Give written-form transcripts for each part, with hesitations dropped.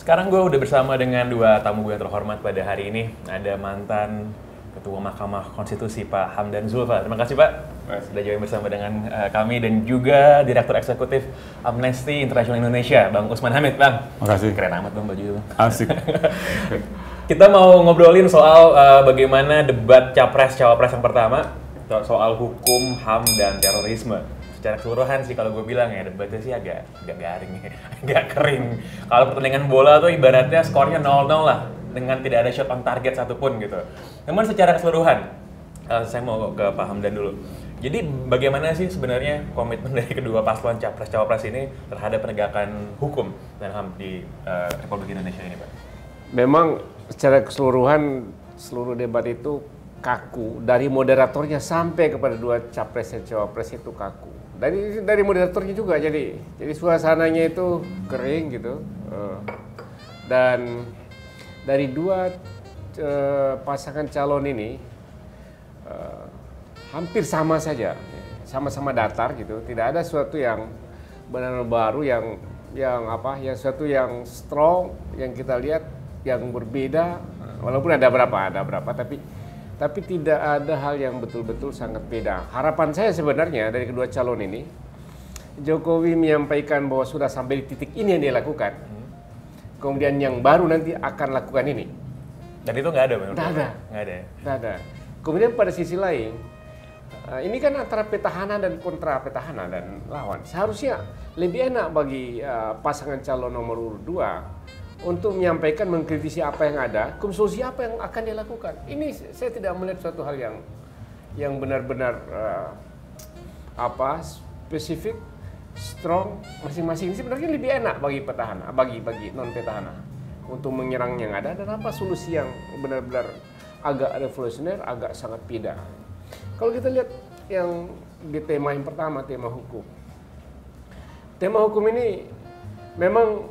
Sekarang gue udah bersama dengan dua tamu gue yang terhormat pada hari ini. Ada mantan Ketua Mahkamah Konstitusi Pak Hamdan Zulfa. Terima kasih Pak sudah join bersama dengan kami, dan juga Direktur Eksekutif Amnesty International Indonesia, Bang Usman Hamid. Bang, makasih. Keren amat Bang baju itu. Asik. Kita mau ngobrolin soal bagaimana debat Capres-Cawapres yang pertama, soal hukum, HAM, dan terorisme. Secara keseluruhan sih kalau gue bilang ya, debatnya sih agak garing, agak kering. Kalau pertandingan bola tuh ibaratnya skornya 0-0 lah, dengan tidak ada shot on target satupun gitu. Namun secara keseluruhan, saya mau ke Pak Hamdan dulu. Jadi bagaimana sih sebenarnya komitmen dari kedua paslon Capres-Cawapres ini terhadap penegakan hukum dan HAM di Republik Indonesia ini, Pak? Memang secara keseluruhan, seluruh debat itu kaku. Dari moderatornya sampai kepada dua Capres dan Cawapres itu kaku. Dari moderatornya juga, jadi suasananya itu kering gitu. Dan dari dua pasangan calon ini hampir sama saja, sama-sama datar gitu. Tidak ada sesuatu yang benar-benar baru, yang sesuatu yang strong yang kita lihat yang berbeda. Walaupun ada berapa, tapi tidak ada hal yang betul-betul sangat beda. Harapan saya sebenarnya dari kedua calon ini, Jokowi menyampaikan bahwa sudah sampai di titik ini yang dia lakukan. Kemudian yang baru nanti akan lakukan ini. Dan itu nggak ada, Bang? Nggak ada. Nggak ada. Kemudian pada sisi lain, ini kan antara petahana dan kontra petahana dan lawan. Seharusnya lebih enak bagi pasangan calon nomor urut 2 untuk menyampaikan, mengkritisi apa yang ada, solusi apa yang akan dia lakukan. Ini saya tidak melihat suatu hal yang benar-benar spesifik, strong. Masing-masing sebenarnya lebih enak bagi petahana, bagi non petahana untuk menyerang yang ada, dan apa solusi yang benar-benar agak revolusioner, agak sangat beda. Kalau kita lihat yang di tema yang pertama, tema hukum. Tema hukum ini memang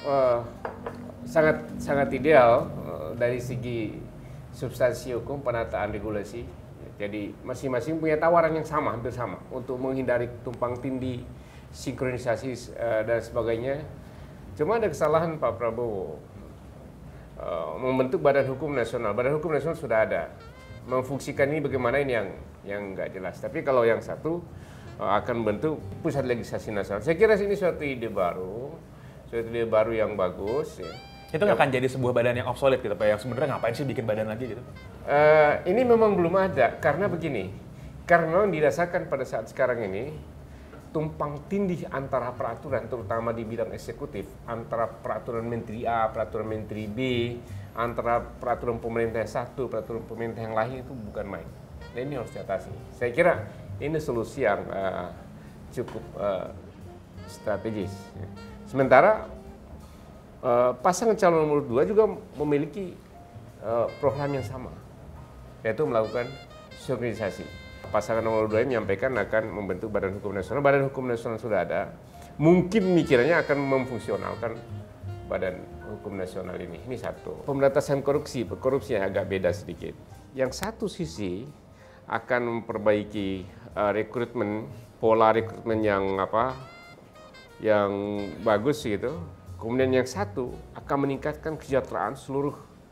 sangat ideal dari segi substansi hukum, penataan regulasi. Jadi masing-masing punya tawaran yang sama, hampir sama, untuk menghindari tumpang tindih, sinkronisasi dan sebagainya. Cuma ada kesalahan Pak Prabowo membentuk Badan Hukum Nasional. Badan Hukum Nasional sudah ada, memfungsikan ini bagaimana, ini yang nggak jelas. Tapi kalau yang satu akan membentuk Pusat Legislasi Nasional. Saya kira ini suatu ide baru yang bagus. Ya. Itu nggak akan jadi sebuah badan yang obsolete gitu, Pak? Yang sebenarnya ngapain sih bikin badan lagi gitu? Ini memang belum ada, karena begini. Karena didasarkan pada saat sekarang ini, tumpang tindih antara peraturan, terutama di bidang eksekutif, antara peraturan Menteri A, peraturan Menteri B, antara peraturan pemerintah yang satu, peraturan pemerintah yang lain, itu bukan main. Dan ini harus diatasi. Saya kira ini solusi yang cukup strategis. Sementara pasangan calon nomor 2 juga memiliki program yang sama, yaitu melakukan sinkronisasi. Pasangan nomor 2 menyampaikan akan membentuk Badan Hukum Nasional. Badan Hukum Nasional sudah ada. Mungkin mikirannya akan memfungsionalkan Badan Hukum Nasional ini. Ini satu. Pemberantasan korupsi yang agak beda sedikit. Yang satu sisi akan memperbaiki rekrutmen, pola rekrutmen yang bagus gitu. Kemudian yang satu akan meningkatkan kesejahteraan seluruh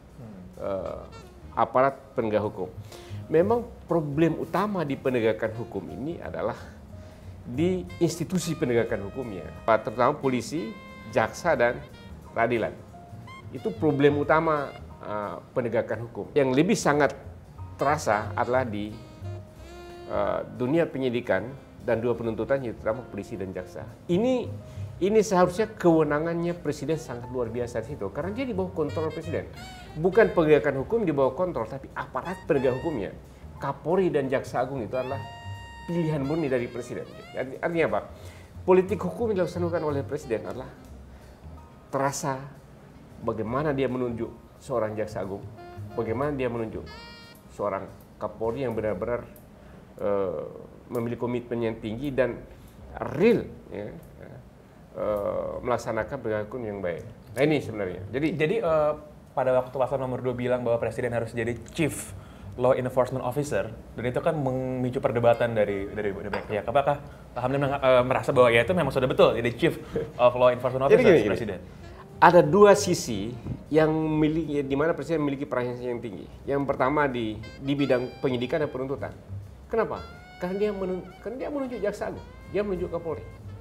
aparat penegak hukum. Memang problem utama di penegakan hukum ini adalah di institusi penegakan hukumnya, terutama polisi, jaksa, dan peradilan. Itu problem utama penegakan hukum. Yang lebih sangat terasa adalah di dunia penyidikan dan dua penuntutan, terutama polisi dan jaksa. Ini seharusnya kewenangannya presiden sangat luar biasa di situ, karena dia di bawah kontrol presiden. Bukan penegakan hukum di bawah kontrol, tapi aparat penegak hukumnya. Kapolri dan Jaksa Agung itu adalah pilihan murni dari presiden. Artinya apa? Politik hukum yang dilaksanakan oleh presiden adalah terasa bagaimana dia menunjuk seorang Jaksa Agung, bagaimana dia menunjuk seorang Kapolri yang benar-benar memiliki komitmen yang tinggi dan real, ya, melaksanakan penegakan hukum yang baik. Nah ini sebenarnya. Jadi pada waktu paslon nomor 2 bilang bahwa presiden harus jadi chief law enforcement officer, dan itu kan memicu perdebatan dari banyak pihak. Apakah Pak Hamdan merasa bahwa ya itu memang sudah betul jadi chief of law enforcement officer presiden? ada dua sisi yang di mana presiden memiliki peran yang tinggi. Yang pertama di bidang penyidikan dan penuntutan. Kenapa? Karena dia menunjuk jaksa agung, dia menunjuk Kapolri.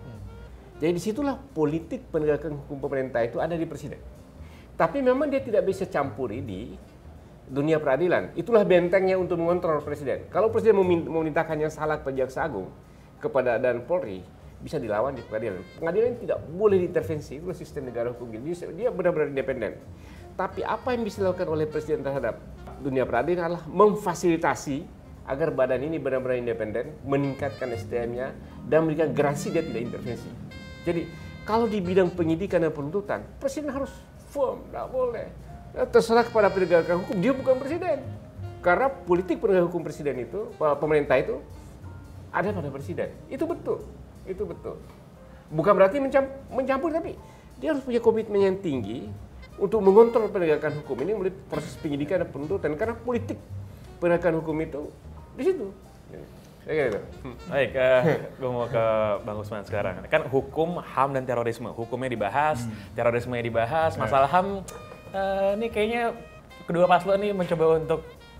Jadi disitulah politik penegakan hukum pemerintah itu ada di presiden. Tapi memang dia tidak bisa campuri di dunia peradilan. Itulah bentengnya untuk mengontrol presiden. Kalau presiden memerintahkan yang salah kepada jaksa agung dan Polri, bisa dilawan di pengadilan. Pengadilan tidak boleh diintervensi. Itulah sistem negara hukum. Dia benar-benar independen. Tapi apa yang bisa dilakukan oleh presiden terhadap dunia peradilan adalah memfasilitasi agar badan ini benar-benar independen, meningkatkan SDM-nya, dan memberikan garansi dia tidak intervensi. Jadi, kalau di bidang penyidikan dan penuntutan, presiden harus firm, tidak boleh. Terserah kepada penegakan hukum, dia bukan presiden. Karena politik penegakan hukum presiden itu, pemerintah itu, ada pada presiden. Itu betul. Itu betul. Bukan berarti mencampur, tapi dia harus punya komitmen yang tinggi untuk mengontrol penegakan hukum ini melalui proses penyidikan dan penuntutan. Karena politik penegakan hukum itu di situ. Gitu. Baik, gue mau ke Bang Usman sekarang. Kan hukum, HAM, dan terorisme. Hukumnya dibahas, terorismenya dibahas, masalah HAM, ini kayaknya kedua paslon nih mencoba untuk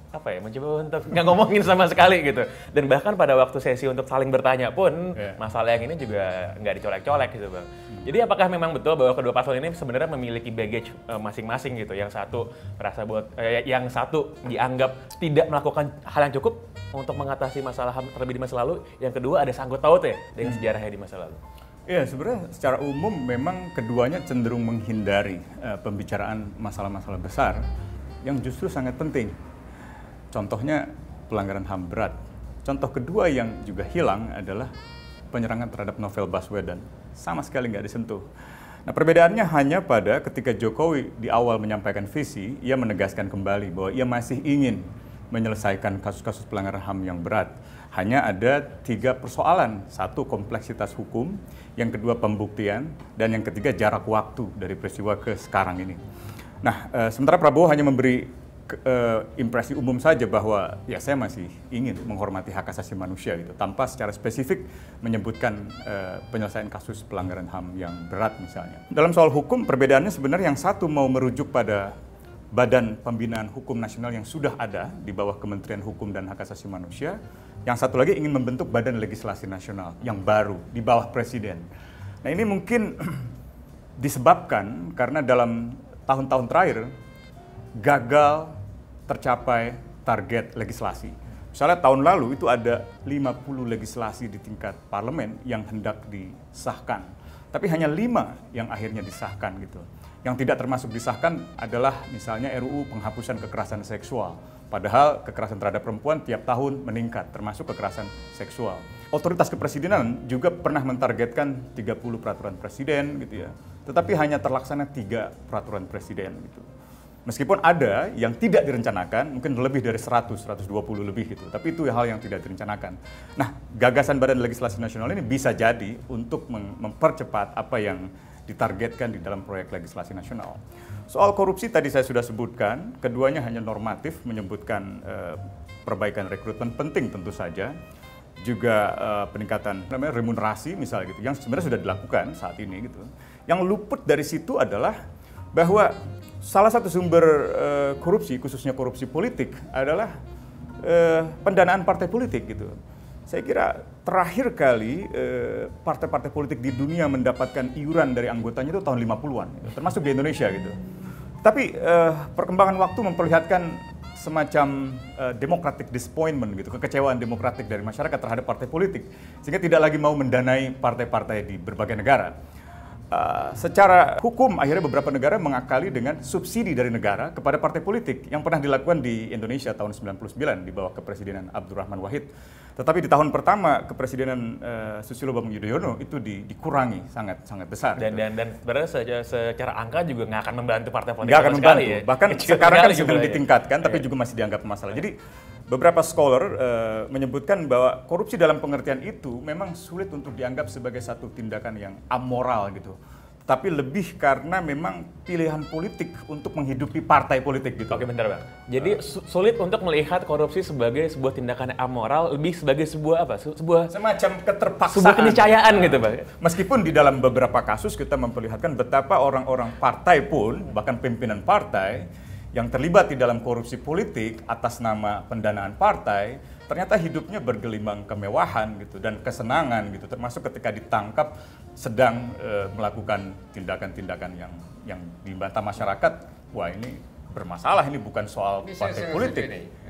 nggak ngomongin sama sekali gitu. Dan bahkan pada waktu sesi untuk saling bertanya pun, masalah yang ini juga nggak dicolek-colek gitu Bang. Jadi apakah memang betul bahwa kedua paslon ini sebenarnya memiliki baggage masing-masing gitu? Yang satu merasa yang satu dianggap tidak melakukan hal yang cukup untuk mengatasi masalah HAM terlebih di masa lalu, yang kedua ada sangkut pautnya dengan sejarahnya di masa lalu. Iya, sebenarnya secara umum memang keduanya cenderung menghindari pembicaraan masalah-masalah besar yang justru sangat penting. Contohnya pelanggaran HAM berat. Contoh kedua yang juga hilang adalah penyerangan terhadap Novel Baswedan. Sama sekali nggak disentuh. Nah, perbedaannya hanya pada ketika Jokowi di awal menyampaikan visi, ia menegaskan kembali bahwa ia masih ingin menyelesaikan kasus-kasus pelanggaran HAM yang berat. Hanya ada 3 persoalan. Satu, kompleksitas hukum. Yang kedua, pembuktian. Dan yang ketiga, jarak waktu dari peristiwa ke sekarang ini. Nah, sementara Prabowo hanya memberi impresi umum saja bahwa ya saya masih ingin menghormati hak asasi manusia gitu, tanpa secara spesifik menyebutkan penyelesaian kasus pelanggaran HAM yang berat misalnya. Dalam soal hukum, perbedaannya sebenarnya yang satu mau merujuk pada Badan Pembinaan Hukum Nasional yang sudah ada di bawah Kementerian Hukum dan Hak Asasi Manusia, yang satu lagi ingin membentuk Badan Legislasi Nasional yang baru di bawah Presiden. Nah, ini mungkin disebabkan karena dalam tahun-tahun terakhir gagal tercapai target legislasi. Misalnya tahun lalu itu ada 50 legislasi di tingkat parlemen yang hendak disahkan. Tapi hanya 5 yang akhirnya disahkan gitu. Yang tidak termasuk disahkan adalah misalnya RUU penghapusan kekerasan seksual. Padahal kekerasan terhadap perempuan tiap tahun meningkat, termasuk kekerasan seksual. Otoritas kepresidenan juga pernah mentargetkan 30 peraturan presiden gitu ya. Tetapi hanya terlaksana 3 peraturan presiden gitu. Meskipun ada yang tidak direncanakan, mungkin lebih dari 100, 120 lebih gitu. Tapi itu hal yang tidak direncanakan. Nah, gagasan Badan Legislasi Nasional ini bisa jadi untuk mempercepat apa yang ditargetkan di dalam proyek legislasi nasional. Soal korupsi tadi saya sudah sebutkan, keduanya hanya normatif, menyebutkan perbaikan rekrutmen penting tentu saja. Juga peningkatan remunerasi misalnya gitu, yang sebenarnya sudah dilakukan saat ini gitu. Yang luput dari situ adalah bahwa salah satu sumber korupsi, khususnya korupsi politik, adalah pendanaan partai politik gitu. Saya kira terakhir kali partai-partai politik di dunia mendapatkan iuran dari anggotanya itu tahun 50-an, gitu, termasuk di Indonesia gitu. Tapi perkembangan waktu memperlihatkan semacam democratic disappointment gitu, kekecewaan demokratik dari masyarakat terhadap partai politik, sehingga tidak lagi mau mendanai partai-partai di berbagai negara. Secara hukum akhirnya beberapa negara mengakali dengan subsidi dari negara kepada partai politik yang pernah dilakukan di Indonesia tahun 99 di bawah kepresidenan Abdurrahman Wahid. Tetapi di tahun pertama kepresidenan Susilo Bambang Yudhoyono itu dikurangi sangat besar. Dan sebenarnya secara angka juga nggak akan membantu partai politik nggak akan membantu. ya. Bahkan sekarang kan sedang ditingkatkan, tapi juga masih dianggap masalah. Jadi beberapa scholar menyebutkan bahwa korupsi dalam pengertian itu memang sulit untuk dianggap sebagai satu tindakan yang amoral gitu. tapi lebih karena memang pilihan politik untuk menghidupi partai politik gitu. Oke, bentar Bang. Jadi sulit untuk melihat korupsi sebagai sebuah tindakan amoral, lebih sebagai sebuah apa? Sebuah Semacam keterpaksaan. sebuah keniscayaan gitu Bang. Meskipun di dalam beberapa kasus kita memperlihatkan betapa orang-orang partai pun, bahkan pimpinan partai yang terlibat di dalam korupsi politik atas nama pendanaan partai, ternyata hidupnya bergelimang kemewahan gitu dan kesenangan gitu, termasuk ketika ditangkap sedang melakukan tindakan-tindakan yang dibantah masyarakat. Wah, ini bermasalah, ini bukan soal partai politik.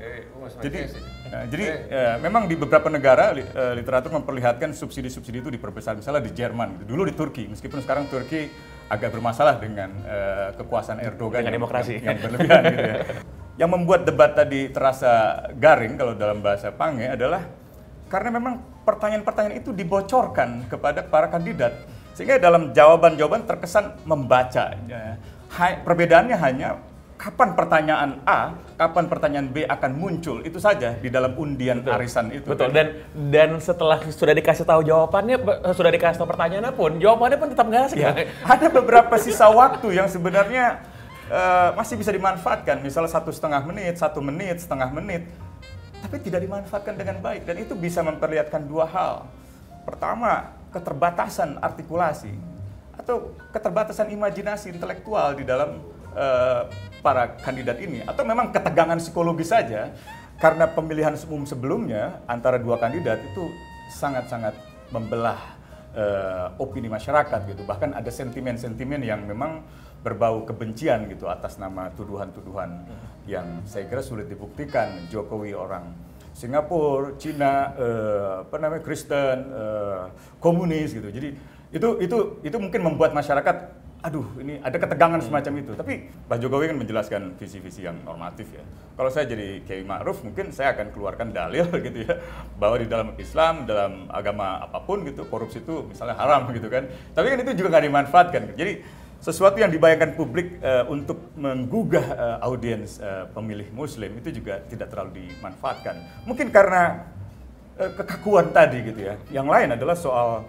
Jadi memang di beberapa negara literatur memperlihatkan subsidi-subsidi itu diperbesar, misalnya di Jerman gitu. Dulu di Turki, meskipun sekarang Turki agak bermasalah dengan kekuasaan Erdogan dengan demokrasi yang berlebihan gitu ya. Yang membuat debat tadi terasa garing kalau dalam bahasa Pange adalah karena memang pertanyaan-pertanyaan itu dibocorkan kepada para kandidat, sehingga dalam jawaban-jawaban terkesan membaca. Perbedaannya hanya kapan pertanyaan A, kapan pertanyaan B akan muncul, itu saja di dalam undian arisan itu. Betul. Dan setelah sudah dikasih tahu jawabannya, sudah dikasih tahu pertanyaannya pun, jawabannya pun tetap nggak asik. Ya, ada beberapa sisa waktu yang sebenarnya masih bisa dimanfaatkan, misalnya 1,5 menit, 1 menit, setengah menit, tapi tidak dimanfaatkan dengan baik, dan itu bisa memperlihatkan dua hal. Pertama, keterbatasan artikulasi atau keterbatasan imajinasi intelektual di dalam para kandidat ini, atau memang ketegangan psikologis saja karena pemilihan umum sebelumnya antara dua kandidat itu sangat-sangat membelah opini masyarakat gitu. Bahkan ada sentimen-sentimen yang memang berbau kebencian gitu atas nama tuduhan-tuduhan yang saya kira sulit dibuktikan. Jokowi orang Singapura, Cina, Kristen, komunis gitu. Jadi itu mungkin membuat masyarakat, aduh, ini ada ketegangan semacam itu. Tapi Pak Jokowi kan menjelaskan visi-visi yang normatif ya. Kalau saya jadi Kiai Ma'ruf, mungkin saya akan keluarkan dalil gitu ya, bahwa di dalam Islam, dalam agama apapun gitu, korupsi itu misalnya haram gitu kan. Tapi kan itu juga nggak dimanfaatkan. Jadi sesuatu yang dibayangkan publik untuk menggugah audiens pemilih Muslim itu juga tidak terlalu dimanfaatkan. Mungkin karena kekakuan tadi gitu ya. Yang lain adalah soal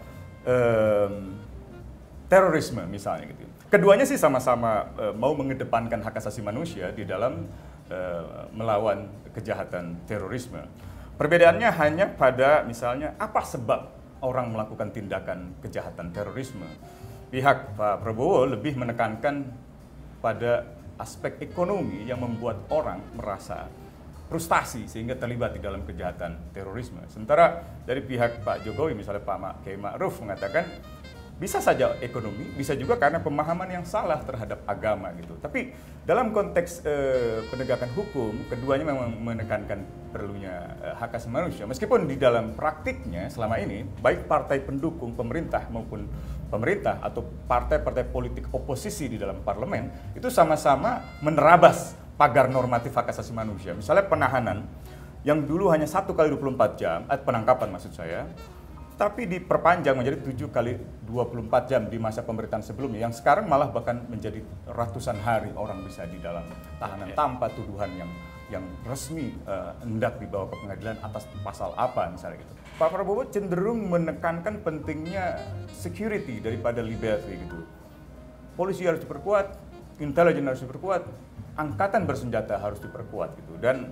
terorisme misalnya gitu. Keduanya sih sama-sama mau mengedepankan hak asasi manusia di dalam melawan kejahatan terorisme. Perbedaannya hanya pada misalnya apa sebab orang melakukan tindakan kejahatan terorisme. Pihak Pak Prabowo lebih menekankan pada aspek ekonomi yang membuat orang merasa frustasi sehingga terlibat di dalam kejahatan terorisme. Sementara dari pihak Pak Jokowi, misalnya Pak Kiai Ma'ruf mengatakan bisa saja ekonomi, bisa juga karena pemahaman yang salah terhadap agama gitu. Tapi dalam konteks penegakan hukum, keduanya memang menekankan perlunya hak asasi manusia. Meskipun di dalam praktiknya selama ini, baik partai pendukung pemerintah maupun pemerintah atau partai-partai politik oposisi di dalam parlemen, itu sama-sama menerabas pagar normatif hak asasi manusia. Misalnya penahanan yang dulu hanya 1 kali 24 jam, penangkapan maksud saya, tapi diperpanjang menjadi 7 kali 24 jam di masa pemerintahan sebelumnya, yang sekarang malah bahkan menjadi ratusan hari orang bisa di dalam tahanan tanpa tuduhan yang resmi hendak dibawa ke pengadilan atas pasal apa misalnya gitu. Pak Prabowo cenderung menekankan pentingnya security daripada liberty gitu. Polisi harus diperkuat, intelijen harus diperkuat, angkatan bersenjata harus diperkuat gitu. Dan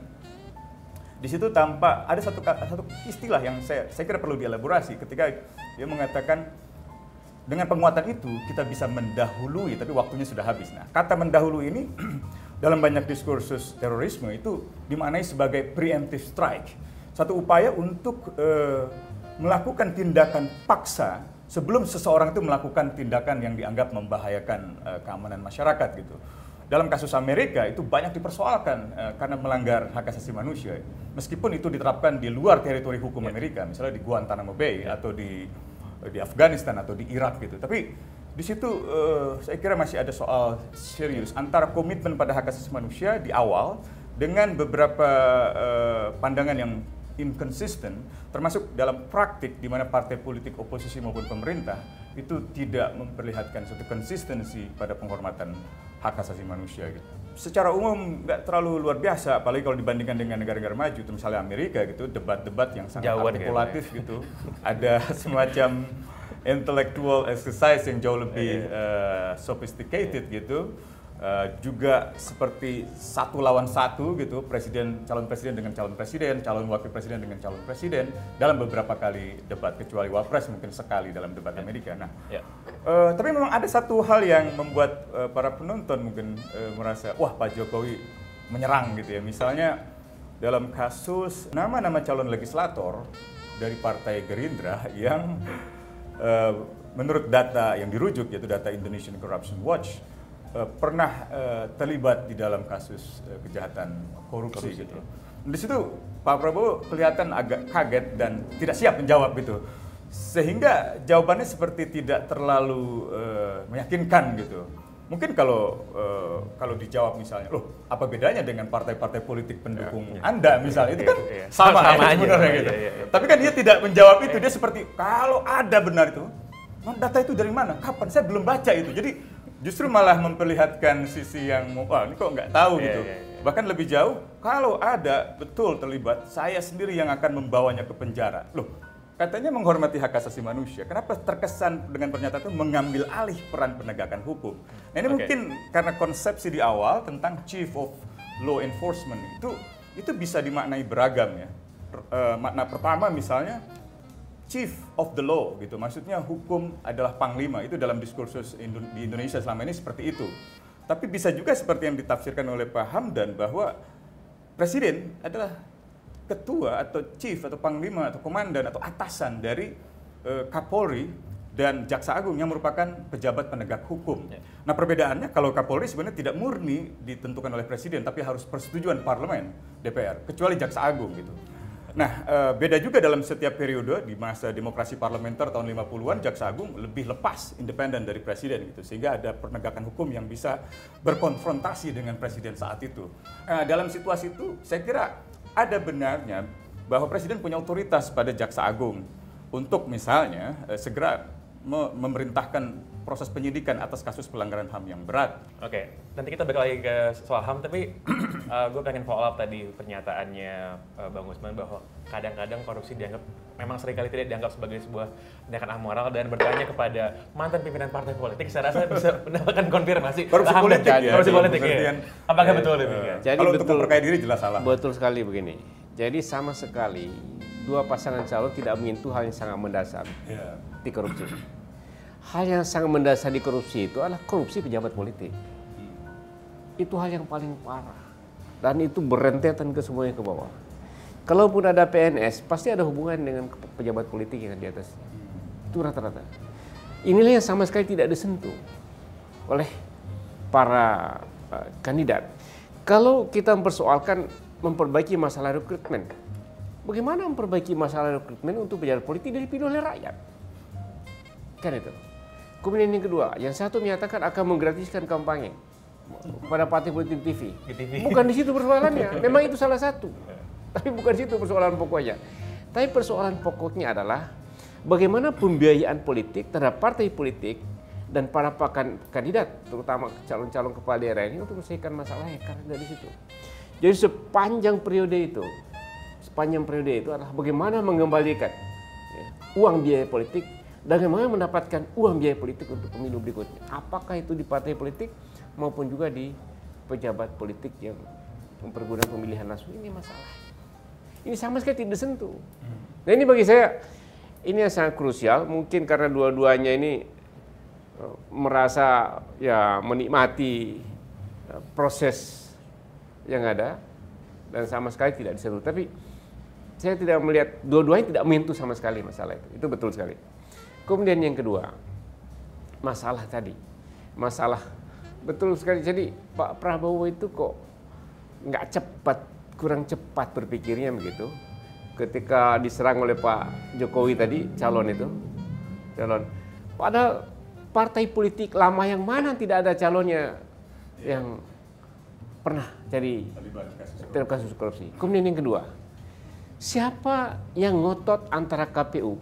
di situ tampak ada satu istilah yang saya kira perlu dielaborasi ketika dia mengatakan dengan penguatan itu kita bisa mendahului, tapi waktunya sudah habis. Nah, kata mendahului ini dalam banyak diskursus terorisme itu dimaknai sebagai preemptive strike, satu upaya untuk melakukan tindakan paksa sebelum seseorang itu melakukan tindakan yang dianggap membahayakan keamanan masyarakat gitu. Dalam kasus Amerika itu banyak dipersoalkan karena melanggar hak asasi manusia. Meskipun itu diterapkan di luar teritori hukum Amerika, misalnya di Guantanamo Bay atau di Afghanistan atau di Irak gitu. Tapi di situ saya kira masih ada soal serius antara komitmen pada hak asasi manusia di awal dengan beberapa pandangan yang inconsistent, termasuk dalam praktik di mana partai politik oposisi maupun pemerintah itu tidak memperlihatkan suatu konsistensi pada penghormatan hak asasi manusia gitu. Secara umum nggak terlalu luar biasa, apalagi kalau dibandingkan dengan negara-negara maju, itu misalnya Amerika gitu, debat-debat yang sangat artikulatif gitu. Ada semacam intellectual exercise yang jauh lebih sophisticated gitu. Juga seperti satu lawan satu gitu, calon presiden dengan calon presiden, calon wakil presiden dengan calon presiden dalam beberapa kali debat, kecuali wapres mungkin sekali dalam debat Amerika. Nah, tapi memang ada satu hal yang membuat para penonton mungkin merasa wah Pak Jokowi menyerang gitu ya. Misalnya dalam kasus nama-nama calon legislator dari Partai Gerindra yang menurut data yang dirujuk yaitu data Indonesian Corruption Watch pernah terlibat di dalam kasus kejahatan korupsi gitu. Di situ Pak Prabowo kelihatan agak kaget dan tidak siap menjawab gitu. Sehingga jawabannya seperti tidak terlalu meyakinkan gitu. Mungkin kalau dijawab misalnya, loh apa bedanya dengan partai-partai politik pendukung Anda misalnya, itu kan sama ya, sebenarnya gitu. Tapi kan dia tidak menjawab itu, dia seperti kalau ada benar itu, data itu dari mana? Kapan? Saya belum baca itu. Jadi justru malah memperlihatkan sisi yang, wah ini kok nggak tahu gitu. Bahkan lebih jauh, kalau ada betul terlibat, saya sendiri yang akan membawanya ke penjara. Loh, katanya menghormati hak asasi manusia. Kenapa terkesan dengan pernyataan itu mengambil alih peran penegakan hukum? Nah ini mungkin karena konsepsi di awal tentang Chief of Law Enforcement itu bisa dimaknai beragam ya. Makna pertama misalnya, Chief of the Law gitu, maksudnya hukum adalah panglima, itu dalam diskursus di Indonesia selama ini seperti itu. Tapi bisa juga seperti yang ditafsirkan oleh Pak Hamdan bahwa presiden adalah ketua atau chief atau panglima atau komandan atau atasan dari Kapolri dan Jaksa Agung yang merupakan pejabat penegak hukum. Nah perbedaannya kalau Kapolri sebenarnya tidak murni ditentukan oleh presiden tapi harus persetujuan parlemen DPR, kecuali Jaksa Agung gitu. Nah, beda juga dalam setiap periode di masa demokrasi parlementer tahun 50-an, Jaksa Agung lebih lepas, independen dari presiden gitu, sehingga ada penegakan hukum yang bisa berkonfrontasi dengan presiden saat itu. Nah, dalam situasi itu, saya kira ada benarnya bahwa presiden punya otoritas pada Jaksa Agung untuk misalnya segera memerintahkan proses penyidikan atas kasus pelanggaran HAM yang berat. Oke, nanti kita balik lagi ke soal HAM, tapi gue pengen follow up tadi pernyataannya Bang Usman bahwa kadang-kadang korupsi memang seringkali tidak dianggap sebagai sebuah tindakan amoral, dan bertanya kepada mantan pimpinan partai politik, saya rasa bisa mendapatkan konfirmasi. Korupsi politik ya? Korupsi politik ya. Apakah betul demikian? Jadi kalau untuk memperkaya diri jelas salah. Betul sekali begini. Jadi sama sekali dua pasangan calon tidak menyentuh hal yang sangat mendasar di korupsi. Hal yang sangat mendasar di korupsi itu adalah korupsi pejabat politik. Itu hal yang paling parah. Dan itu berentetan ke semuanya ke bawah. Kalaupun ada PNS, pasti ada hubungan dengan pejabat politik yang di atasnya. Itu rata-rata. Inilah yang sama sekali tidak disentuh oleh para kandidat. Kalau kita mempersoalkan memperbaiki masalah rekrutmen, bagaimana memperbaiki masalah rekrutmen untuk pejabat politik dari dipilih oleh rakyat? Kan itu. Kemudian yang kedua, yang satu menyatakan akan menggratiskan kampanye pada partai politik TV. Bukan di situ persoalannya, memang itu salah satu. Tapi bukan di situ persoalan pokoknya. Tapi persoalan pokoknya adalah bagaimana pembiayaan politik terhadap partai politik dan para kandidat, terutama calon-calon kepala daerah ini untuk menyelesaikan masalahnya, karena dari situ. Jadi sepanjang periode itu adalah bagaimana mengembalikan uang biaya politik dan bagaimana mendapatkan uang biaya politik untuk pemilu berikutnya. Apakah itu di partai politik maupun juga di pejabat politik yang mempergunakan pemilihan langsung, ini masalah. Ini sama sekali tidak disentuh. Nah ini bagi saya, ini yang sangat krusial, mungkin karena dua-duanya ini merasa ya menikmati proses yang ada dan sama sekali tidak disentuh. Tapi saya tidak melihat, dua-duanya tidak menyentuh sama sekali masalah itu betul sekali. Kemudian yang kedua, masalah tadi, masalah betul sekali. Jadi Pak Prabowo itu kok nggak cepat, kurang cepat berpikirnya begitu. Ketika diserang oleh Pak Jokowi tadi, calon. Padahal partai politik lama yang mana tidak ada calonnya yang pernah jadi dalam kasus korupsi. Kemudian yang kedua, siapa yang ngotot antara KPU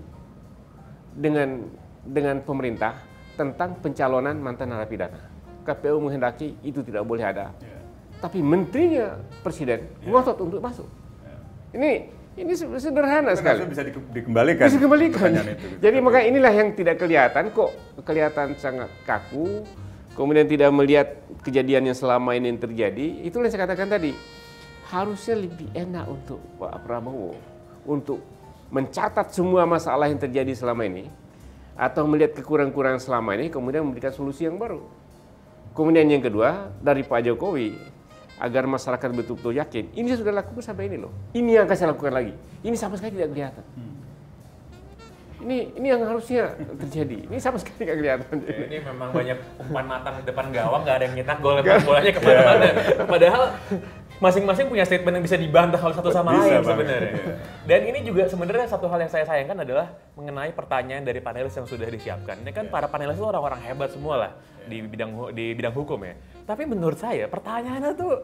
dengan pemerintah tentang pencalonan mantan narapidana? KPU menghendaki itu tidak boleh ada. Tapi menterinya presiden ngotot untuk masuk. Ini Ini sederhana sekali. Bisa dikembalikan. Bisa dikembalikan. Pertanyaan itu, gitu. Jadi maka inilah yang tidak kelihatan kok, kelihatan sangat kaku, kemudian tidak melihat kejadian yang selama ini terjadi. Itulah yang saya katakan tadi. Harusnya lebih enak untuk Pak Prabowo untuk mencatat semua masalah yang terjadi selama ini atau melihat kekurangan-kekurangan selama ini kemudian memberikan solusi yang baru. Kemudian yang kedua dari Pak Jokowi agar masyarakat betul-betul yakin ini sudah lakukan sampai ini loh. Ini yang akan saya lakukan lagi. Ini sama sekali tidak kelihatan. Ini yang harusnya terjadi. Ini sama sekali tidak kelihatan. Ini memang banyak umpan matang di depan gawang, nggak ada yang nyetak gol, bolanya kemana-mana. Padahal masing-masing punya statement yang bisa dibantah oleh satu sama lain sebenarnya. Dan ini juga sebenarnya satu hal yang saya sayangkan adalah mengenai pertanyaan dari panelis yang sudah disiapkan. Ini kan para panelis itu orang-orang hebat semua lah di bidang hukum ya. Tapi menurut saya pertanyaannya tuh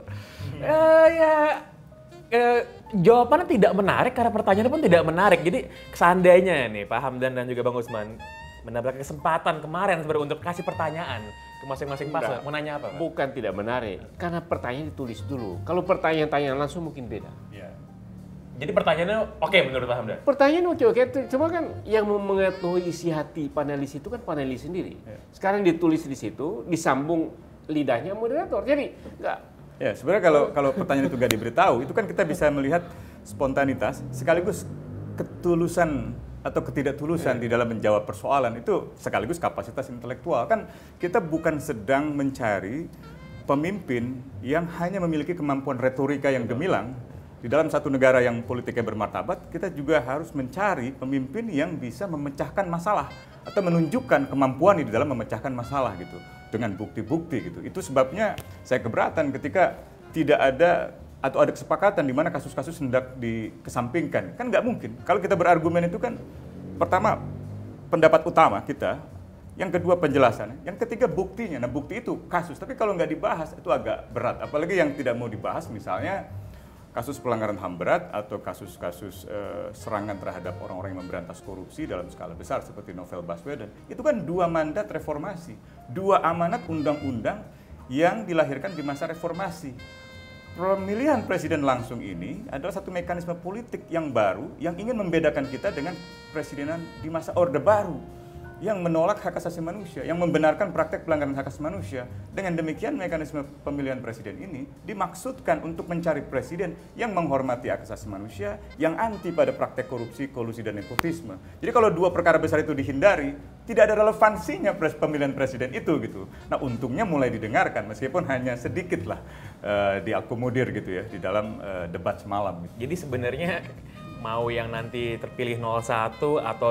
jawabannya tidak menarik karena pertanyaannya pun tidak menarik. Jadi seandainya nih Pak Hamdan dan juga Bang Usman mendapatkan kesempatan kemarin sebenarnya untuk kasih pertanyaan ke masing-masing paslon, mau nanya apa Pak? Bukan tidak menarik, karena pertanyaan ditulis dulu. Kalau pertanyaan-tanyaan langsung mungkin beda. Ya. Jadi pertanyaannya oke menurut Pak Hamdan? Pertanyaan oke, cuma kan yang mengetahui isi hati panelis itu kan panelis sendiri. Sekarang ditulis di situ, disambung lidahnya moderator. Jadi enggak. Ya, sebenarnya kalau pertanyaan itu nggak diberitahu, itu kan kita bisa melihat spontanitas sekaligus ketulusan atau ketidaktulusan di dalam menjawab persoalan itu sekaligus kapasitas intelektual. Kan kita bukan sedang mencari pemimpin yang hanya memiliki kemampuan retorika yang gemilang. Di dalam satu negara yang politiknya bermartabat, kita juga harus mencari pemimpin yang bisa memecahkan masalah atau menunjukkan kemampuan di dalam memecahkan masalah gitu dengan bukti-bukti gitu. Itu sebabnya saya keberatan ketika tidak ada atau ada kesepakatan di mana kasus-kasus hendak dikesampingkan. Kan nggak mungkin. Kalau kita berargumen itu kan pertama pendapat utama kita, yang kedua penjelasan, yang ketiga buktinya. Nah bukti itu kasus, tapi kalau nggak dibahas itu agak berat. Apalagi yang tidak mau dibahas misalnya kasus pelanggaran HAM berat atau kasus-kasus serangan terhadap orang-orang yang memberantas korupsi dalam skala besar seperti Novel Baswedan. Itu kan 2 mandat reformasi, 2 amanat undang-undang yang dilahirkan di masa reformasi. Pemilihan presiden langsung ini adalah satu mekanisme politik yang baru yang ingin membedakan kita dengan presidenan di masa Orde Baru yang menolak hak asasi manusia, yang membenarkan praktek pelanggaran hak asasi manusia. Dengan demikian mekanisme pemilihan presiden ini dimaksudkan untuk mencari presiden yang menghormati hak asasi manusia, yang anti pada praktek korupsi, kolusi, dan nepotisme. Jadi kalau 2 perkara besar itu dihindari, tidak ada relevansinya pemilihan presiden itu gitu. Nah untungnya mulai didengarkan meskipun hanya sedikit lah diakomodir gitu ya di dalam debat semalam. Gitu. Jadi sebenarnya mau yang nanti terpilih 01 atau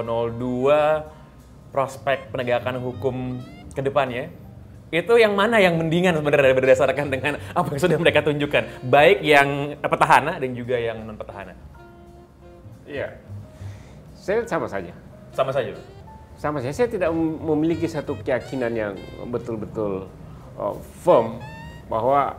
02 prospek penegakan hukum ke depannya, itu yang mana yang mendingan sebenarnya berdasarkan dengan apa yang sudah mereka tunjukkan, baik yang petahana dan juga yang non petahana? Iya, saya sama saja. Sama saja? Sama saja, saya tidak memiliki satu keyakinan yang betul-betul firm bahwa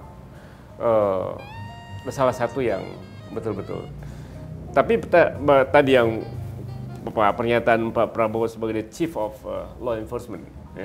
salah satu yang betul-betul. Tapi tadi yang pernyataan Pak Prabowo sebagai Chief of Law Enforcement,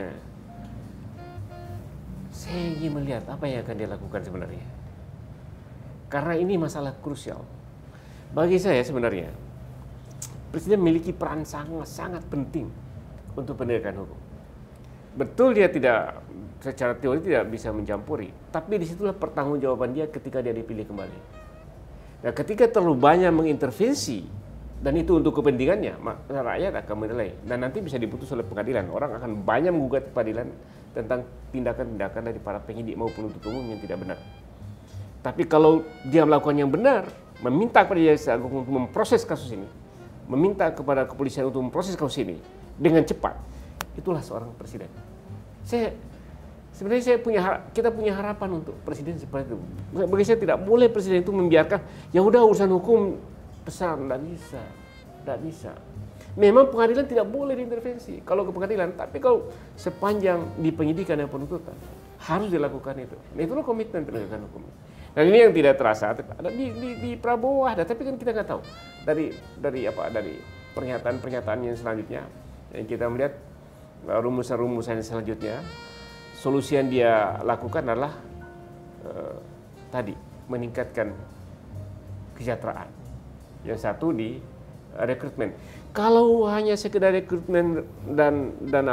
saya ingin melihat apa yang akan dia lakukan sebenarnya. Karena ini masalah krusial. Bagi saya sebenarnya, Presiden memiliki peran sangat penting untuk penegakan hukum. Betul dia tidak, secara teori tidak bisa mencampuri, tapi disitulah pertanggungjawaban dia ketika dia dipilih kembali. Nah, ketika terlalu banyak mengintervensi, dan itu untuk kepentingannya, rakyat akan menilai. Dan nanti bisa diputus oleh pengadilan. Orang akan banyak menggugat pengadilan tentang tindakan-tindakan dari para penyidik maupun penuntut umum yang tidak benar. Tapi kalau dia melakukan yang benar, meminta kepada Jaksa Agung untuk memproses kasus ini, meminta kepada kepolisian untuk memproses kasus ini dengan cepat, itulah seorang presiden. Sebenarnya kita punya harapan untuk presiden seperti itu. Bagi saya tidak boleh presiden itu membiarkan, ya udah urusan hukum besar, tidak bisa. Memang pengadilan tidak boleh diintervensi kalau ke pengadilan, tapi kalau sepanjang di penyidikan dan penuntutan harus dilakukan itu. Nah, itulah komitmen penegakan hukum. Dan ini yang tidak terasa ada di Prabowo ada, tapi kan kita nggak tahu dari pernyataan-pernyataan yang selanjutnya. Yang kita melihat rumusan-rumusan yang selanjutnya, solusi yang dia lakukan adalah tadi meningkatkan kesejahteraan. yang satu di rekrutmen. Kalau hanya sekedar rekrutmen dan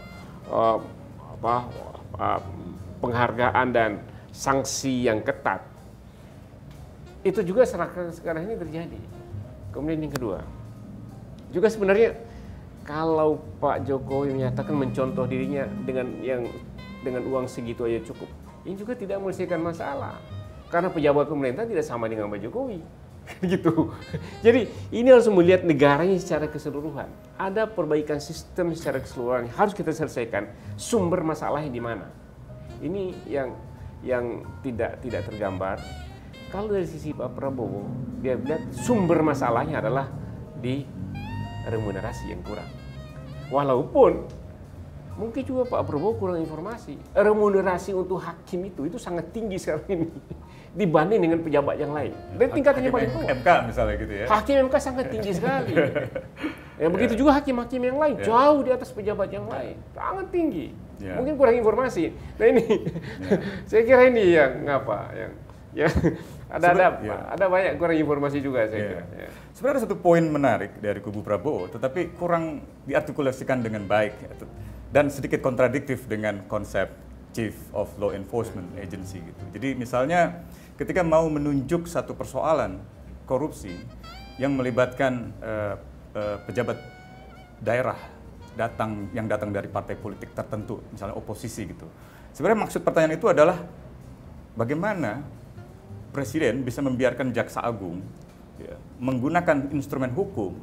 penghargaan dan sanksi yang ketat, itu juga sekarang ini terjadi. Kemudian yang kedua, juga sebenarnya kalau Pak Jokowi menyatakan mencontoh dirinya dengan uang segitu aja cukup, ini juga tidak menyelesaikan masalah. Karena pejabat pemerintah tidak sama dengan Pak Jokowi. Gitu. Jadi ini harus melihat negaranya secara keseluruhan. Ada perbaikan sistem secara keseluruhan yang harus kita selesaikan. Sumber masalahnya di mana? Ini yang tidak tergambar. Kalau dari sisi Pak Prabowo, dia lihat sumber masalahnya adalah di remunerasi yang kurang. Walaupun mungkin juga Pak Prabowo kurang informasi. Remunerasi untuk hakim itu sangat tinggi sekarang ini dibanding dengan pejabat yang lain. Dan tingkatannya paling bawah. MK misalnya gitu ya. Hakim MK sangat tinggi sekali. Ya, begitu juga hakim-hakim yang lain, jauh di atas pejabat yang lain, sangat tinggi. Mungkin kurang informasi. Nah ini, saya kira ini yang ada banyak kurang informasi juga saya kira. Sebenarnya ada satu poin menarik dari kubu Prabowo, tetapi kurang diartikulasikan dengan baik dan sedikit kontradiktif dengan konsep Chief of Law Enforcement Agency gitu. Jadi misalnya ketika mau menunjuk satu persoalan korupsi yang melibatkan pejabat daerah yang datang dari partai politik tertentu, misalnya oposisi gitu. Sebenarnya maksud pertanyaan itu adalah bagaimana Presiden bisa membiarkan Jaksa Agung menggunakan instrumen hukum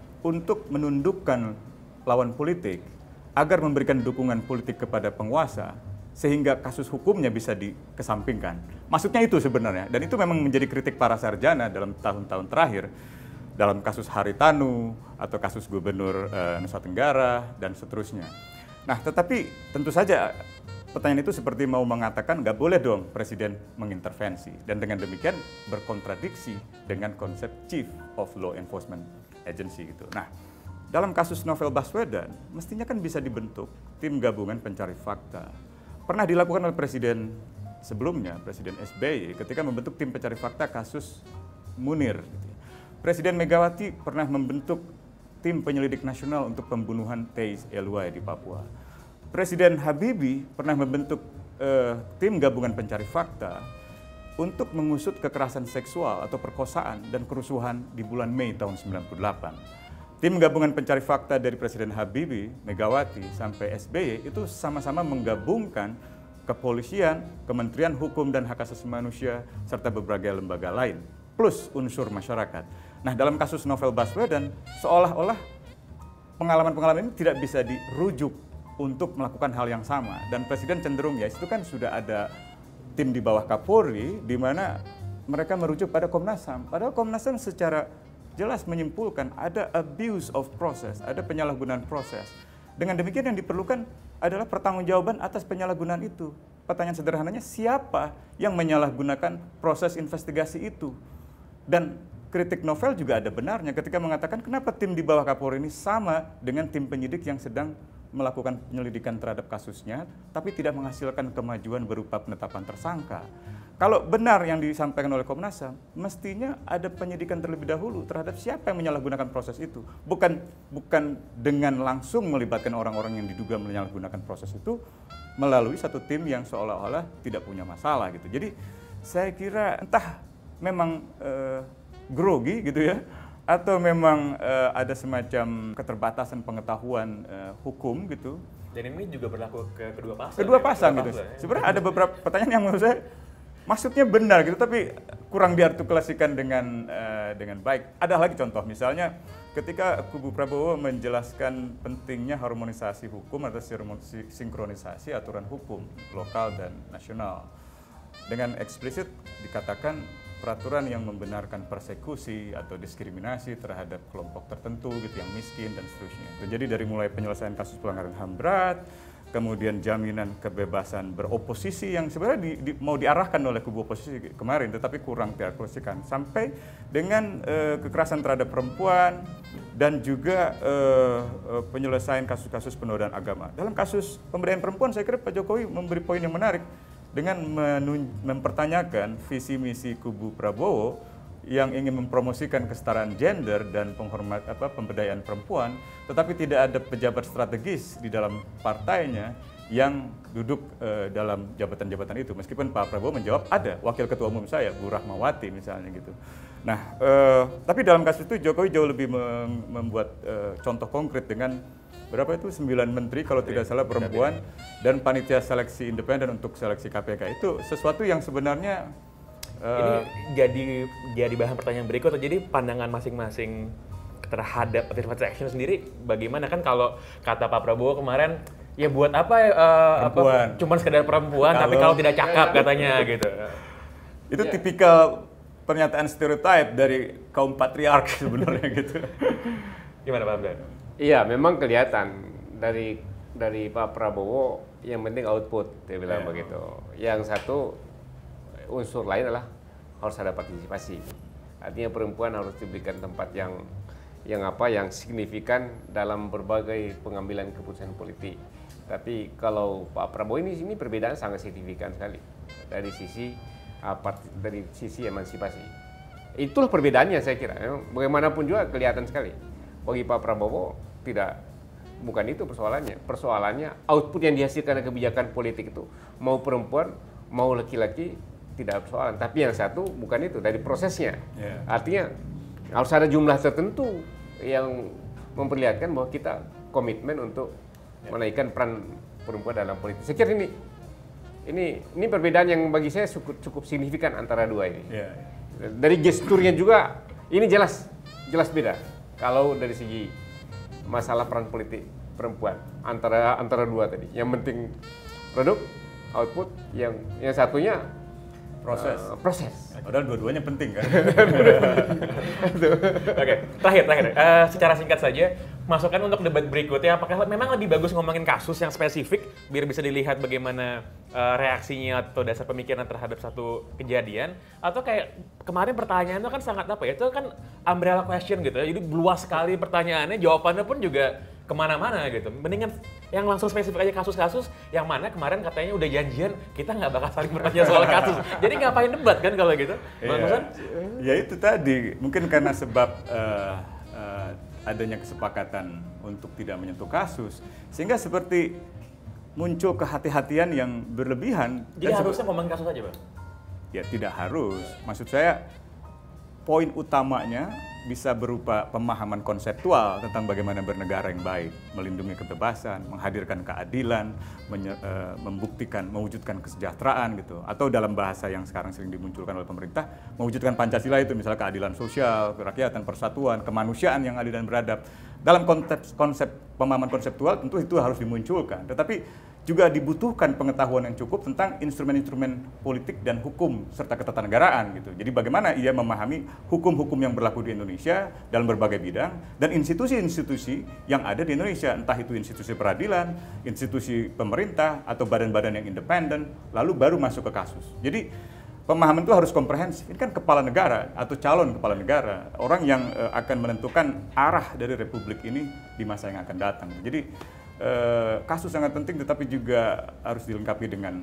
untuk menundukkan lawan politik agar memberikan dukungan politik kepada penguasa sehingga kasus hukumnya bisa dikesampingkan. Maksudnya itu sebenarnya, dan itu memang menjadi kritik para sarjana dalam tahun-tahun terakhir dalam kasus Haritanu atau kasus Gubernur Nusa Tenggara dan seterusnya. Nah, tetapi tentu saja pertanyaan itu seperti mau mengatakan nggak boleh dong Presiden mengintervensi, dan dengan demikian berkontradiksi dengan konsep Chief of Law Enforcement Agency gitu. Nah, dalam kasus Novel Baswedan mestinya kan bisa dibentuk tim gabungan pencari fakta. Pernah dilakukan oleh Presiden sebelumnya, Presiden SBY ketika membentuk tim pencari fakta kasus Munir. Presiden Megawati pernah membentuk tim penyelidik nasional untuk pembunuhan Teis Eluai di Papua. Presiden Habibie pernah membentuk tim gabungan pencari fakta untuk mengusut kekerasan seksual atau perkosaan dan kerusuhan di bulan Mei tahun 98. Tim gabungan pencari fakta dari Presiden Habibie, Megawati, sampai SBY itu sama-sama menggabungkan kepolisian, Kementerian Hukum dan Hak Asasi Manusia, serta berbagai lembaga lain, plus unsur masyarakat. Nah, dalam kasus Novel Baswedan, seolah-olah pengalaman-pengalaman ini tidak bisa dirujuk untuk melakukan hal yang sama. Dan Presiden cenderung, ya itu kan sudah ada tim di bawah Kapolri, di mana mereka merujuk pada Komnas HAM. Padahal Komnas HAM secara jelas menyimpulkan ada abuse of process, ada penyalahgunaan proses. Dengan demikian yang diperlukan adalah pertanggungjawaban atas penyalahgunaan itu. Pertanyaan sederhananya, siapa yang menyalahgunakan proses investigasi itu? Dan kritik Novel juga ada benarnya ketika mengatakan kenapa tim di bawah Kapolri ini sama dengan tim penyidik yang sedang melakukan penyelidikan terhadap kasusnya, tapi tidak menghasilkan kemajuan berupa penetapan tersangka. Kalau benar yang disampaikan oleh Komnas HAM, mestinya ada penyidikan terlebih dahulu terhadap siapa yang menyalahgunakan proses itu. Bukan dengan langsung melibatkan orang-orang yang diduga menyalahgunakan proses itu melalui satu tim yang seolah-olah tidak punya masalah gitu. Jadi saya kira entah memang grogi gitu ya, atau memang ada semacam keterbatasan pengetahuan hukum gitu. Dan ini juga berlaku ke kedua pasang. Kedua pasang gitu. Sebenarnya ada beberapa pertanyaan yang menurut saya maksudnya benar gitu, tapi kurang diartikulasikan dengan baik. Ada lagi contoh, misalnya ketika kubu Prabowo menjelaskan pentingnya harmonisasi hukum atau sinkronisasi aturan hukum lokal dan nasional. Dengan eksplisit dikatakan peraturan yang membenarkan persekusi atau diskriminasi terhadap kelompok tertentu gitu yang miskin dan seterusnya. Jadi dari mulai penyelesaian kasus pelanggaran HAM berat, kemudian jaminan kebebasan beroposisi yang sebenarnya mau diarahkan oleh kubu oposisi kemarin tetapi kurang diartikulasikan, sampai dengan kekerasan terhadap perempuan dan juga penyelesaian kasus-kasus penodaan agama. Dalam kasus pemberdayaan perempuan saya kira Pak Jokowi memberi poin yang menarik dengan mempertanyakan visi misi kubu Prabowo yang ingin mempromosikan kesetaraan gender dan pemberdayaan perempuan, tetapi tidak ada pejabat strategis di dalam partainya yang duduk dalam jabatan-jabatan itu. Meskipun Pak Prabowo menjawab ada wakil ketua umum saya, Bu Rahmawati misalnya gitu. Nah, tapi dalam kasus itu Jokowi jauh lebih membuat contoh konkret dengan berapa itu 9 menteri kalau tidak salah perempuan dan panitia seleksi independen untuk seleksi KPK. Itu sesuatu yang sebenarnya ini jadi bahan pertanyaan berikut. Jadi pandangan masing-masing terhadap affirmative action sendiri bagaimana? Kan kalau kata Pak Prabowo kemarin, ya buat apa cuman sekedar perempuan tapi kalau tidak cakap katanya gitu. Itu tipikal pernyataan stereotip dari kaum patriark sebenarnya gitu. Gimana Pak Hamdan? Iya, memang kelihatan dari Pak Prabowo yang penting output, dia bilang begitu. Yang satu unsur lain adalah harus ada partisipasi. Artinya perempuan harus diberikan tempat yang signifikan dalam berbagai pengambilan keputusan politik. Tapi kalau Pak Prabowo ini perbedaan sangat signifikan sekali dari sisi emansipasi. Itulah perbedaannya saya kira. Bagaimanapun juga kelihatan sekali. Bagi Pak Prabowo bukan itu persoalannya. Persoalannya output yang dihasilkan dari kebijakan politik itu mau perempuan mau laki-laki tidak persoalan. Tapi yang satu bukan itu dari prosesnya. Artinya harus ada jumlah tertentu yang memperlihatkan bahwa kita komitmen untuk menaikkan peran perempuan dalam politik. Saya kira ini perbedaan yang bagi saya cukup signifikan antara dua ini. Dari gesturnya juga ini jelas beda. Kalau dari segi masalah peran politik perempuan antara dua tadi, yang penting produk output, yang satunya proses. Padahal dua-duanya penting kan. Oke, terakhir. Secara singkat saja, masukan untuk debat berikutnya, apakah memang lebih bagus ngomongin kasus yang spesifik biar bisa dilihat bagaimana reaksinya atau dasar pemikiran terhadap satu kejadian, atau kayak kemarin pertanyaan itu kan sangat itu kan umbrella question gitu ya, jadi luas sekali pertanyaannya, jawabannya pun juga kemana-mana gitu. Mendingan yang langsung spesifik aja kasus-kasus yang mana kemarin katanya udah janjian kita nggak bakal saling bertanya soal kasus. Jadi ngapain debat kan kalau gitu? Ya itu tadi, mungkin karena sebab adanya kesepakatan untuk tidak menyentuh kasus, sehingga seperti muncul kehati-hatian yang berlebihan. Jadi harusnya ngomongin kasus aja, Bang? Ya tidak harus. Maksud saya poin utamanya bisa berupa pemahaman konseptual tentang bagaimana bernegara yang baik, melindungi kebebasan, menghadirkan keadilan, membuktikan, mewujudkan kesejahteraan gitu. Atau dalam bahasa yang sekarang sering dimunculkan oleh pemerintah, mewujudkan Pancasila itu misalnya keadilan sosial, kerakyatan, persatuan, kemanusiaan yang adil dan beradab. Dalam konsep pemahaman konseptual tentu itu harus dimunculkan. Tetapi juga dibutuhkan pengetahuan yang cukup tentang instrumen-instrumen politik dan hukum serta ketatanegaraan gitu. Jadi bagaimana ia memahami hukum-hukum yang berlaku di Indonesia dalam berbagai bidang dan institusi-institusi yang ada di Indonesia, entah itu institusi peradilan, institusi pemerintah atau badan-badan yang independen, lalu baru masuk ke kasus. Jadi pemahaman itu harus komprehensif. Ini kan kepala negara atau calon kepala negara, orang yang akan menentukan arah dari republik ini di masa yang akan datang. Jadi kasus sangat penting, tetapi juga harus dilengkapi dengan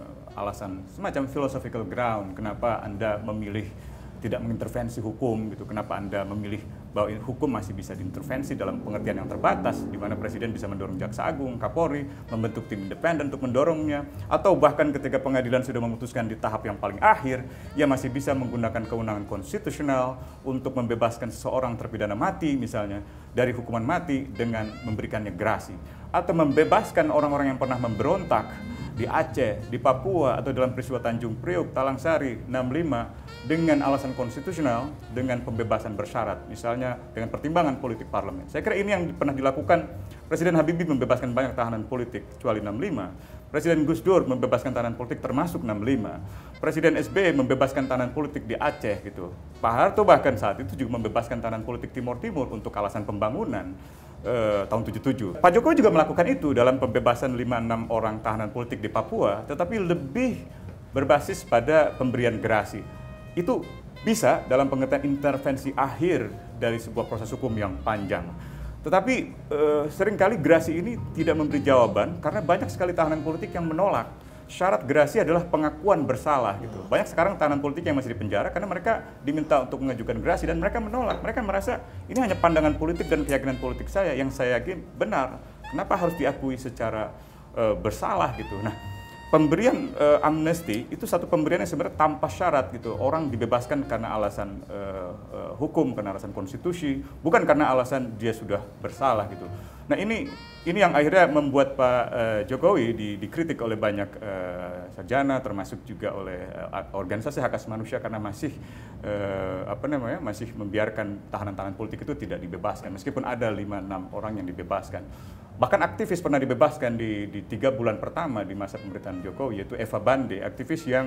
alasan semacam philosophical ground. Kenapa Anda memilih tidak mengintervensi hukum gitu? Kenapa Anda memilih bahwa hukum masih bisa diintervensi dalam pengertian yang terbatas, di mana Presiden bisa mendorong Jaksa Agung, Kapolri, membentuk tim independen untuk mendorongnya, atau bahkan ketika pengadilan sudah memutuskan di tahap yang paling akhir, ia masih bisa menggunakan kewenangan konstitusional untuk membebaskan seseorang terpidana mati misalnya dari hukuman mati dengan memberikannya gerasi, atau membebaskan orang-orang yang pernah memberontak di Aceh, di Papua, atau dalam peristiwa Tanjung Priok, Talang Sari, 65 dengan alasan konstitusional, dengan pembebasan bersyarat, misalnya dengan pertimbangan politik parlemen. Saya kira ini yang pernah dilakukan Presiden Habibie, membebaskan banyak tahanan politik, kecuali 65. Presiden Gus Dur membebaskan tahanan politik termasuk 65. Presiden SBY membebaskan tahanan politik di Aceh gitu. Pak Harto bahkan saat itu juga membebaskan tahanan politik Timur Timur untuk alasan pembangunan. Tahun 77. Pak Jokowi juga melakukan itu dalam pembebasan 5-6 orang tahanan politik di Papua, tetapi lebih berbasis pada pemberian gerasi. Itu bisa dalam pengertian intervensi akhir dari sebuah proses hukum yang panjang. Tetapi seringkali gerasi ini tidak memberi jawaban karena banyak sekali tahanan politik yang menolak. syarat gerasi adalah pengakuan bersalah gitu. Banyak sekarang tahanan politik yang masih di penjara karena mereka diminta untuk mengajukan gerasi dan mereka menolak. Mereka merasa ini hanya pandangan politik dan keyakinan politik saya yang saya yakin benar. Kenapa harus diakui secara bersalah gitu. Nah, pemberian amnesti itu satu pemberian yang sebenarnya tanpa syarat gitu. Orang dibebaskan karena alasan hukum, karena alasan konstitusi, bukan karena alasan dia sudah bersalah gitu. Nah, ini yang akhirnya membuat Pak Jokowi dikritik oleh banyak sarjana, termasuk juga oleh organisasi hak asasi manusia karena masih masih membiarkan tahanan-tahanan politik itu tidak dibebaskan, meskipun ada 5-6 orang yang dibebaskan. Bahkan aktivis pernah dibebaskan di 3 bulan pertama di masa pemerintahan Jokowi, yaitu Eva Bande, aktivis yang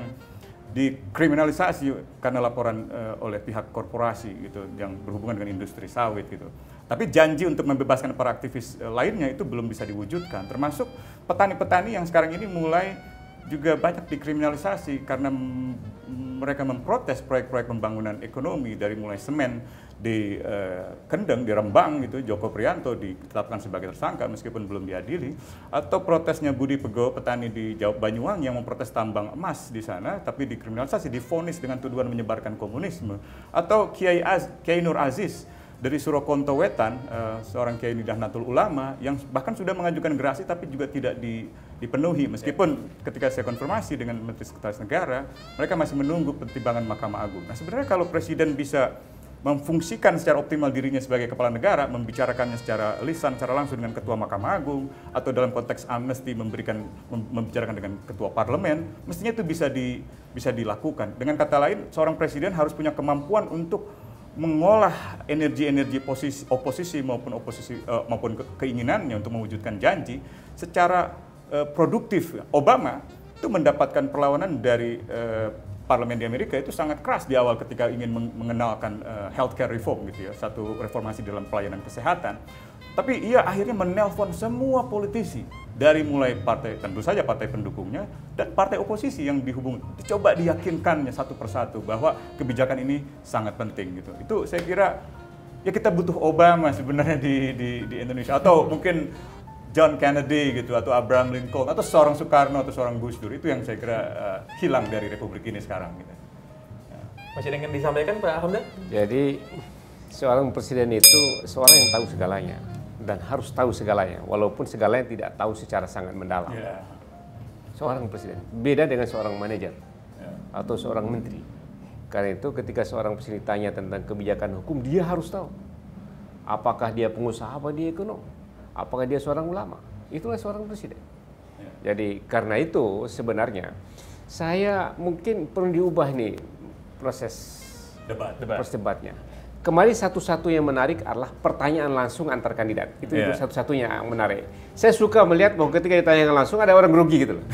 dikriminalisasi karena laporan oleh pihak korporasi gitu yang berhubungan dengan industri sawit gitu. Tapi janji untuk membebaskan para aktivis lainnya itu belum bisa diwujudkan, termasuk petani-petani yang sekarang ini mulai juga banyak dikriminalisasi karena mereka memprotes proyek-proyek pembangunan ekonomi, dari mulai semen di Kendeng, di Rembang gitu, Joko Priyanto ditetapkan sebagai tersangka meskipun belum diadili, atau protesnya Budi Pego, petani di Banyuwangi yang memprotes tambang emas di sana tapi dikriminalisasi, divonis dengan tuduhan menyebarkan komunisme, atau Kiai Nur Aziz dari Surokonto Wetan, seorang Kiai Nahdlatul Ulama yang bahkan sudah mengajukan gerasi tapi juga tidak dipenuhi, meskipun ketika saya konfirmasi dengan Menteri Sekretaris Negara, mereka masih menunggu pertimbangan Mahkamah Agung. Nah, sebenarnya kalau Presiden bisa memfungsikan secara optimal dirinya sebagai kepala negara, membicarakannya secara lisan, secara langsung dengan Ketua Mahkamah Agung, atau dalam konteks amnesti membicarakan dengan Ketua Parlemen, mestinya itu bisa dilakukan. Dengan kata lain, seorang Presiden harus punya kemampuan untuk mengolah energi-energi oposisi maupun keinginannya untuk mewujudkan janji secara produktif. Obama itu mendapatkan perlawanan dari parlemen di Amerika itu sangat keras di awal ketika ingin mengenalkan healthcare reform gitu ya, satu reformasi dalam pelayanan kesehatan. Tapi ia akhirnya menelpon semua politisi, dari mulai partai, tentu saja partai pendukungnya, dan partai oposisi yang dihubungi. Dicoba diyakinkannya satu persatu bahwa kebijakan ini sangat penting gitu. Itu saya kira ya kita butuh Obama sebenarnya di Indonesia, atau mungkin John Kennedy gitu, atau Abraham Lincoln, atau seorang Soekarno, atau seorang Gus Dur. Itu yang saya kira hilang dari Republik ini sekarang gitu. Masih ingin disampaikan Pak Hamdan? Jadi seorang presiden itu seorang yang tahu segalanya dan harus tahu segalanya, walaupun segalanya tidak tahu secara sangat mendalam. Seorang presiden beda dengan seorang manajer atau seorang menteri. Karena itu ketika seorang presiden ditanya tentang kebijakan hukum, dia harus tahu apakah dia pengusaha, apa dia ekonom, apakah dia seorang ulama. Itulah seorang presiden. Jadi karena itu sebenarnya saya mungkin perlu diubah nih proses debatnya. Kemarin satu-satu yang menarik adalah pertanyaan langsung antar kandidat. Itu satu-satunya yang menarik. Saya suka melihat bahwa ketika ditanyakan langsung ada orang grogi gitu loh.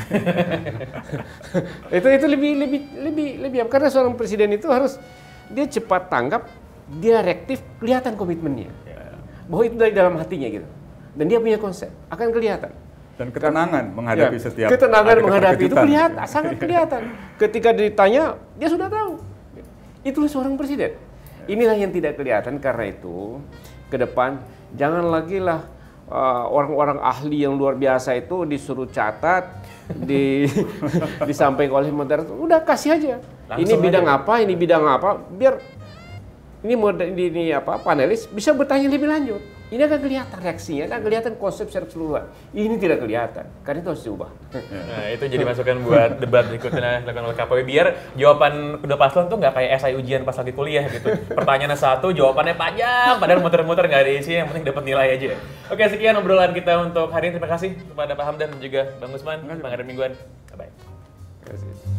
itu lebih karena seorang presiden itu harus dia cepat tanggap, dia reaktif, kelihatan komitmennya. Bahwa itu dari dalam hatinya gitu. Dan dia punya konsep, akan kelihatan. Dan ketenangan menghadapi setiap ketenangan menghadapi itu kelihatan, sangat kelihatan. Ketika ditanya, dia sudah tahu. Itulah seorang presiden. Inilah yang tidak kelihatan, karena itu ke depan jangan lagi lah orang-orang ahli yang luar biasa itu disuruh catat, disampaikan oleh menteri. Udah kasih aja. Langsung ini bidang aja. Apa, ini bidang apa, biar ini panelis bisa bertanya lebih lanjut. Ini akan kelihatan reaksinya, akan kelihatan konsep secara keseluruhan. Ini tidak kelihatan, karena itu harus diubah. Nah, itu jadi masukan buat debat berikutnya dilakukan oleh KPW, biar jawaban kedua paslon tuh nggak kayak esai ujian pas lagi kuliah gitu. Pertanyaannya satu, jawabannya panjang, padahal muter-muter nggak ada isi, yang penting dapat nilai aja. Oke, sekian obrolan kita untuk hari ini. Terima kasih kepada Pak Hamdan dan juga Bang Usman. Bang Adam Mingguan. Bye-bye. Terima kasih.